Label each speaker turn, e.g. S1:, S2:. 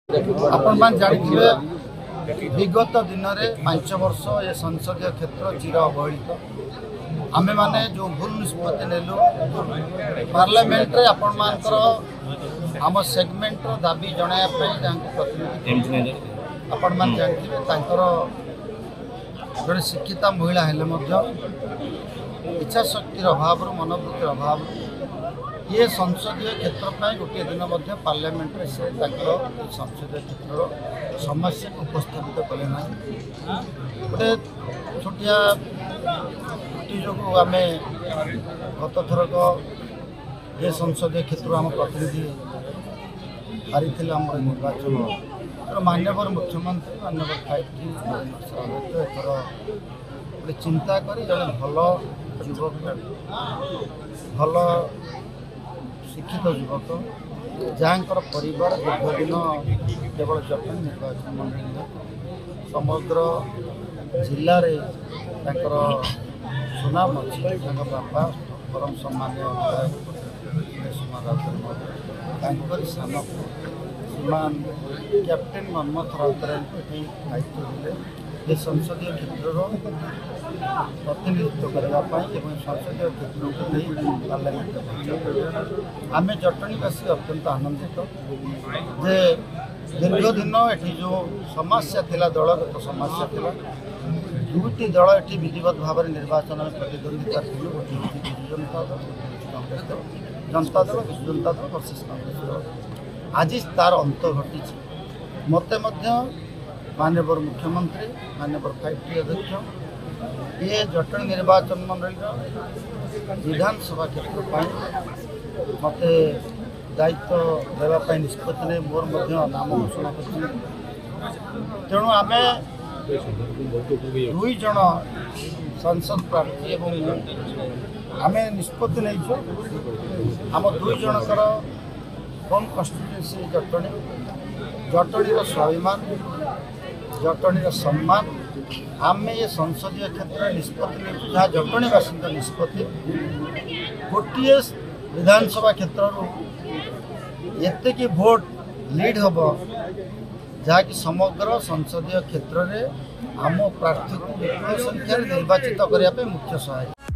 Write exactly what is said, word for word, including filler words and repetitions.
S1: आपण मान जानिथिबे विगत दिन में पांच वर्ष ये संसदीय क्षेत्र चिर अवहेलित आमे माने जो भूल निष्पत्ति नेलु पार्लियामेंट रे आपण मानकर आम सेगमेंट दाबी जणाया पे जांको प्रतिनिधि आपण मान जानिथिबे तांकर जड़े शिक्षिता महिला हेले मध्य इच्छा शक्तिर अभाव मनोवृत्तिर अभाव ये संसदीय क्षेत्र पर गोटे दिन मध्य पार्लियामेंट रे से संसदीय क्षेत्र समस्या को उपस्थापित कले ना गोटे छोटिया त्रुटि जो आम गत थरक ये संसदीय क्षेत्र आम प्रतिनिधि हारी आम निर्वाचन तो माननीय मुख्यमंत्री माननीय फाइव एथर गोटे चिंता कर जड़े भल युवक भल शिक्षित युवक जहाँकर परिवार दीर्घ दिन केवल जटनी निर्वाचन मंडली समग्र जिले में सुनाम अच्छी बापा परम सम्मान्य विधायक सान श्रीमान कैप्टेन मनमथ राउतराय दायित्व देते ये संसदीय क्षेत्र प्रतिनिधित्व करने संसदीय क्षेत्र को नहीं पार्लियामेंट आम जटणीवासी अत्यंत आनंदित जे दीर्घ दिन ये जो समस्या थिला दलगत समस्या थिला दुईटी दल ये विधिवत भाव में निर्वाचन में प्रतिद्वंदिता थी गोटे विजु जनता दल कांग्रेस दल जनता दल विजु जनता दल वर्सेस कांग्रेस दल आज तार अंत घटी मत माननीय मुख्यमंत्री माननीय फाइव टी अध्यक्ष ये जटणी निर्वाचन मंडल विधानसभा क्षेत्र पर मत दायित्व देवाई निष्पत्ति नहीं मोर नाम घोषणा कर तेणु आम दुई जन संसद प्रार्थी आम निष्पत्ति नहीं आम दुई जनकर होम कन्स्टिट्यूएंसी जटणी जटणीर स्वाभिमान जटणीर सम्मान आम ये संसदीय क्षेत्र निष्पत्ति नहीं जहाँ जटणीवासी निष्पत्ति गोटे विधानसभा क्षेत्र एत की भोट लीड हम जहाँकि समग्र संसदीय क्षेत्र में आम प्रार्थी को विपुल संख्यार निर्वाचित करने मुख्य सहायक।